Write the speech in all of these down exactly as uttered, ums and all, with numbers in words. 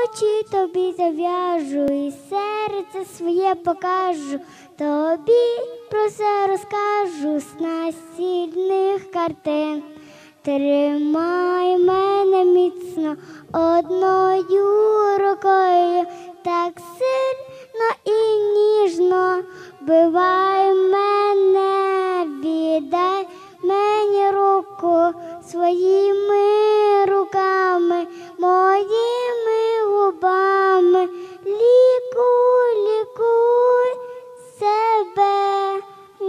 очі тобі зав'яжу і серце своє покажу, тобі про все розкажу з настільних картин. Тримай мене міцно одною рукою, так сильно і ніжно, вбивай мене, віддай мені руку своїми руками, моїми губами, лікуй, лікуй себе.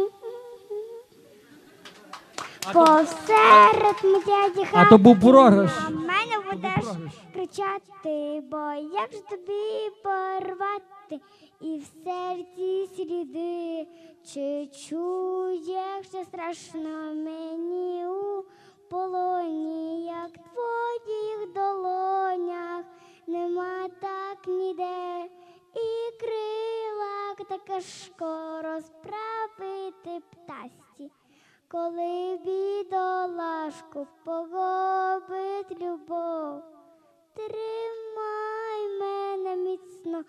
Посеред дяді А то був програш. на мене будеш кричати, бо як ж тобі порвати і в серці сліди, чи чуєш, що страшно мені у полоні, як в твоїх долонях нема так ніде, і крила так тяжко розправити птасті, коли бідолашку погубить любов. Тримай мене міцно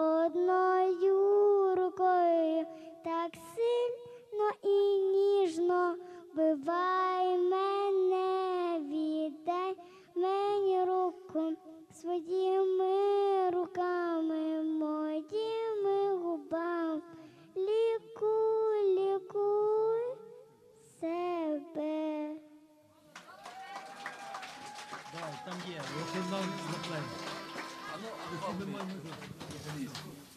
одною рукою, так сильно і ніжно, вбивай мене, віддай мені руку своїми руками, моїми губами, лікуй, лікуй себе. Там є, якщо нам заплатять.